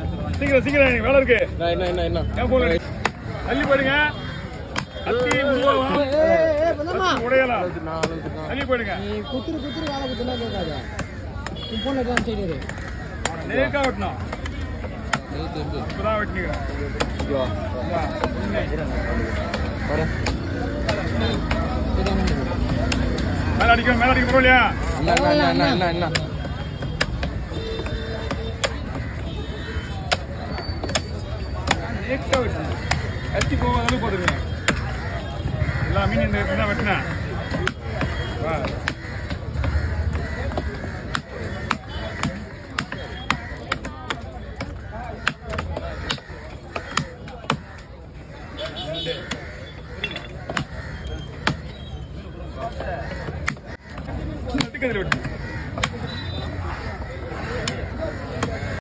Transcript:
சீக்கிரம் சீக்கிரம் வேலை இருக்கு. ஏன் போல தள்ளி போயிடுங்க. அத்தி உடையலாம் தள்ளி போயிடுங்க. குத்துரு குத்துரு வேலை குத்துனா கேட்காது. போன தான் சரி நேக்கா வெட்டணும். இப்பதான் வெட்டிக்கிறேன். மேல அடிக்க பரவாயில்லையா? நேக்கா வெட்டணும். அத்தி போகாத போட்டுருங்க. எல்லா மீன் இந்த வெட்டினா